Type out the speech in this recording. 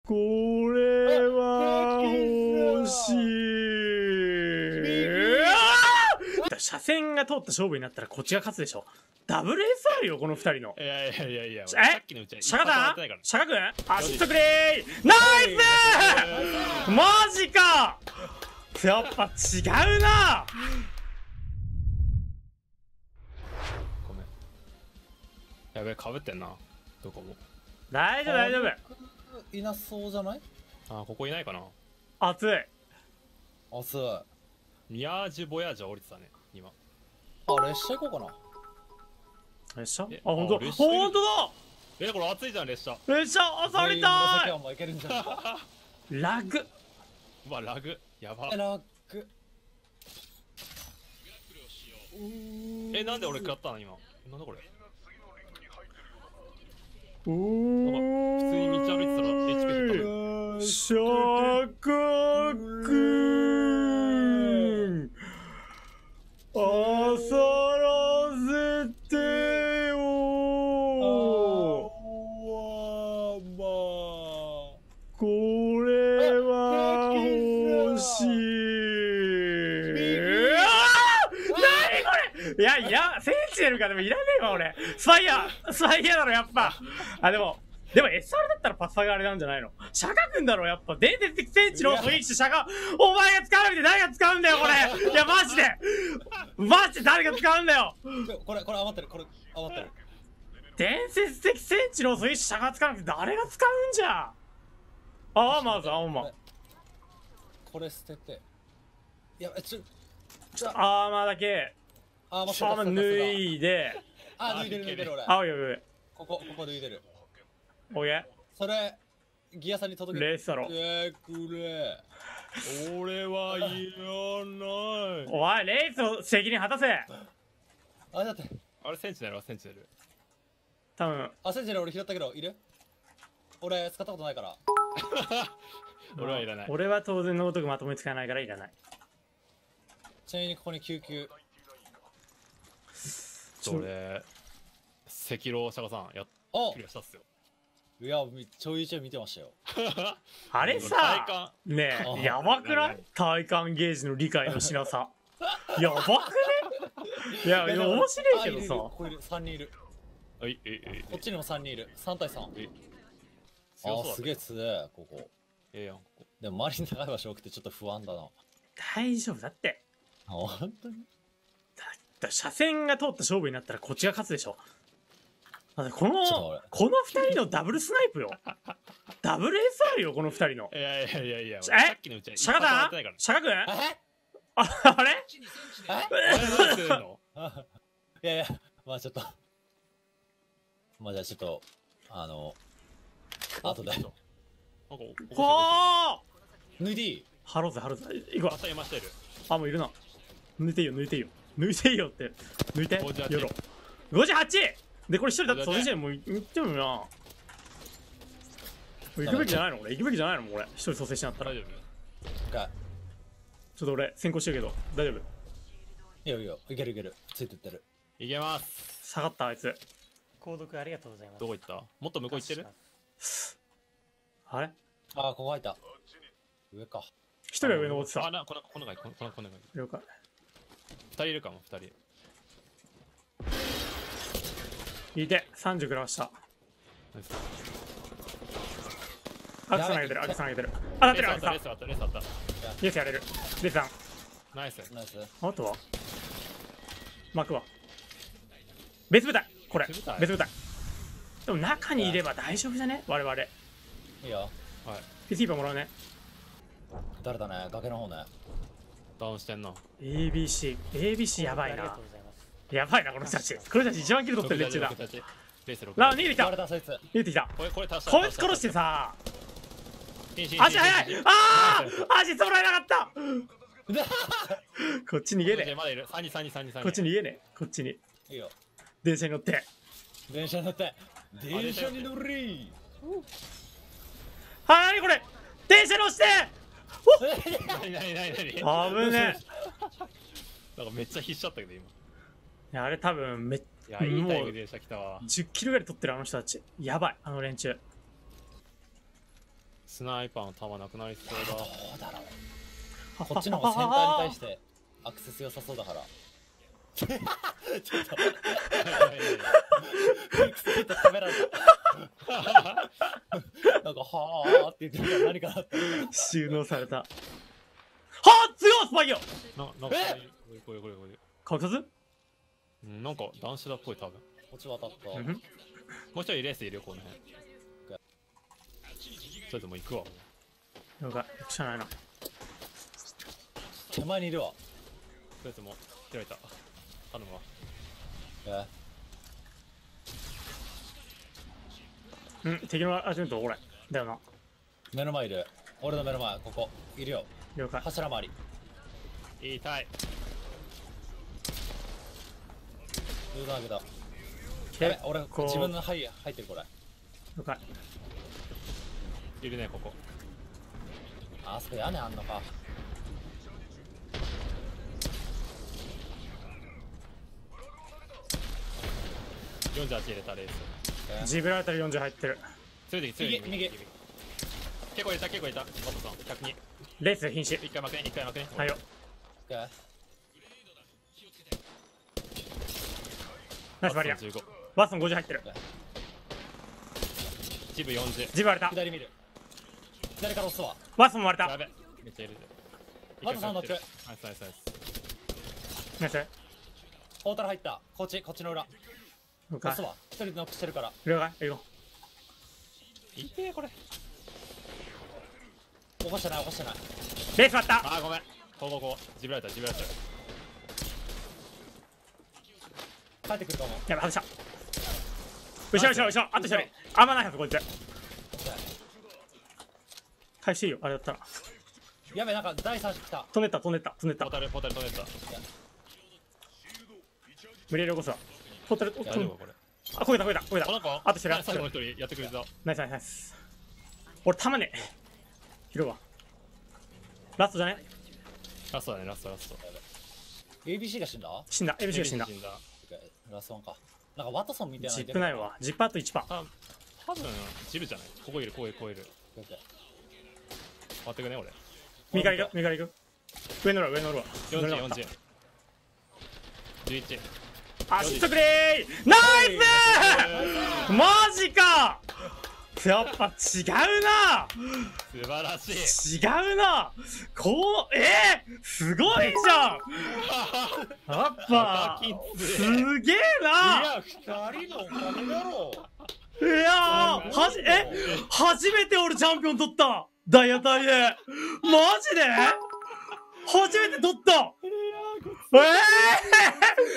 これは欲しい。車線が通った勝負になったらこっちが勝つでしょ。ダブル SR よこの2人の。 いやいやいやいや、 さっきのシャカだシャカ君アシストくれー。ナイスマジか。やっぱ違うな。 ごめん。やべえ、かぶってんな。どこも。 大丈夫大丈夫。 いなそうじゃない？ あ、ここいないかな。 熱い。 熱い。 ミヤージュボヤージュ降りてたね、今。 あ、列車行こうかな。 列車？あ、 えほんと列車ほんとだ。 これ熱いじゃん、列車。 列車朝りた全員紫湾も行けるんじゃないか。 い。ラグ。 うわ、ラグ。やば。 ラック。 え、なんで俺食らったの今。なんだこれ。 おなんか普通に道歩いてたら HP 減ったの。 シャカ君あさらせてよ。これは欲しい。何これ。いやセンチネルか。でもいらねえわ俺。スパイヤーだろやっぱ。あでも SR だったらパスタがあれなんじゃないの。シャカ君だろやっぱ。伝説的戦地のスイッチシャカ。お前が使うのに誰が使うんだよこれ。いやマジで誰が使うんだよ。 これ余ってる。これ余ってる。 伝説的戦地のスイッチシャカ使わなくて誰が使うんじゃ。ああまず青馬。 これ捨てて。いやアーマーだけ。 あ、 アーマー脱いで。 あ、脱いでる俺。 青いよここ脱いでる。 おげ。 それギアさんに届けレースだろ。 くれ。 俺はいらない。 おいレースの責任果たせ。 あ、だってあれ、センチネルはセンチネル。 多分センチネル俺拾ったけどいる？俺使ったことないから。 俺はいらない。 俺は当然のごとくまともに使えないからいらない。 ちなみにここに救急。 俺赤狼シャカさんやっあクリアしたっすよ。 いやちょいちょい見てましたよ。 あれさ体感ねえやばくない？体感ゲージの理解のしなさ。やばくね？いや面白いけどさ。 ここいる3人いる。こっちにも3人いる。3対3。あ、すげえ強えここ。 やんここ。 でも周りに高い場所多くてちょっと不安だな。 大丈夫だって。 本当に？ 車線が通った勝負になったらこっちが勝つでしょ。だってこの2人のダブルスナイプよ。ダブル SR よこの2人の。 いやいや。 さっきのうちシャカだシャカ君あれいやまあちょっとまあじゃあちょっと後ではあ抜いていい？ ハローぜ行こう。あもういるな。抜いていいよ抜いていいよって抜いてよろ。58でこれ一人だってそれじゃもう行ってもいいな。行くべきじゃないの俺。行くべきじゃないの俺。一人蘇生しなったら。 大丈夫？ ちょっと俺先行してるけど大丈夫？ いいよいけるついてってる。 いけます。 下がったあいつ。購読ありがとうございます。 どこ行った？もっと向こう行ってる？ あれ？ あ、ここ入った。上か。 一人は上登ってた。 あ、このが了解。 2人いるかも、2人。 いて、30くらいました。アクス投げてる。当たってるアクス。 レースあった。 レースやれる。レースさん。 ナイス。 あとはマークは別部隊。これ別部隊。でも中にいれば大丈夫じゃね我々。いいよ。はい。 ピーパーもらうね。 誰だね、崖の方ね。 ダウンしてんな。 ABC やばいな。やばいなこの人たち。この人たち一番キル取ってる連中だ。逃げてきた。逃げてきた。こいつ殺してさ。足速い。ああ足揃えなかった。こっち逃げねえ。こっち逃げねえ。こっちに。 いいよ。 電車に乗って。 電車に乗り。 はーいこれ電車乗して。 何危ねえ。 なんかめっちゃ必死だったけど今。 いやあれ多分いやいいタイム電車来たわ。 10キロぐらい取ってるあの人たち。やばいあの連中。 スナイパーの弾なくなりそうだ。 どうだろう。こっちの方がセンターに対してアクセス良さそうだから。ちょっとフリックスヒット食べられた。なんかはーって言ってるから何かなって収納された。はあ強いスパイよ。 なんかこれ隠さずなんか男子だっぽい多分。 こっち渡った。 もう一人レースいるよこの辺。それとも行くわ。 了解。しゃないな。 手前にいるわ。 それとも開いた。頼むわ。 敵のアジメントこれだよな。 目の前いる。俺の目の前ここいるよ。 了解。 柱回り。 言いたい。 ルード上げた。やべ、俺自分の入ってるこれ。 了解。 いるねここ。 あそこ屋根あんのか。 48入れたレース。 ジブラルタル40入ってる。 強い右。 結構入れたバットさん102。 レース瀕死。 一回負けね。 はいよ。ナイスバリア。ワッソン50入ってる。 ジブ40。 ジブ割れた。 左見る。左から押すわ。 ワッソンも割れた。 やべ。めっちゃ入れてる。 バットさんノック。 ナイス。 ナイス。 ポータル入った。こっちの裏。 了解。 押すわ。一人ノックしてるから。 了解。行こう。いてこれ。 起こしてない。 レース割った。 あーごめん。こうジブラルタル。 帰ってくると思う。 やばい、外した。後ろ。あと一人。あんまないはず、こいつ。回収いいよ、あれだったら。 やべ、なんか第3子来た。 飛んでった。 ポータル飛んでった。 無理やり起こすわ。ポータル、 大丈夫これ。 あ、焦げた。あと一人。 最後の一人やってくれるぞ。 ナイス。俺、たまねえ。拾うわ。ラストじゃね？ ラスト。 ABC が死んだ？ 死んだ。ABC が死んだ。 ラスト1か。なんかワトソンみたいな。 ジップないわ。ジップあと1パー。 多分ジブじゃない。ここいる。待ってくね俺。 右から行く。上乗るわ。 40。11。 あ、失速れー。ナイスー。マジか。やっぱ違うな。 素晴らしい。 違うな。すごいじゃん。やっぱすげえな。 いや、2人のお金だろ。 いや初めて俺チャンピオン取った。ダイヤ隊で。マジで初めて取った。